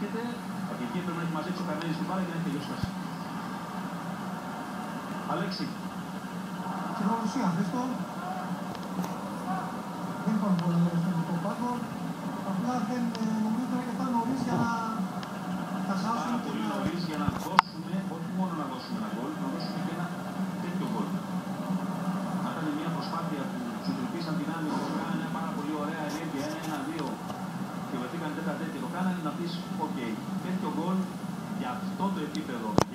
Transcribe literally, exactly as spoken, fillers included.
έρχεται, από εκεί πρέπει να έχει μαζέψει ο Καρνέλης την μπάλα και να έχει τελειώσει μέσα. Αλέξη. Στην ουσία, Χρήστο, δεν υπάρχουν πολλά μέρες στον ελληνικό πάγκο. Απλά δεν νομίζω ότι είναι αρκετά νωρίς για να τα χάσουν. Πάρα πολύ νωρίς για να δώσουμε, όχι μόνο να δώσουμε ένα γκολ, να δώσουμε και ένα τέτοιο γκολ. Να ήταν μια προσπάθεια που τους τρυπήσαν την άμυνα, που κάνανε μια πάρα πολύ ωραία ενέργεια, ένα ένα δύο και βρεθήκαν τέτα τέτοια. Το κάνανε να πεις, οκ, τέτοιο γκολ για αυτό το επίπεδο.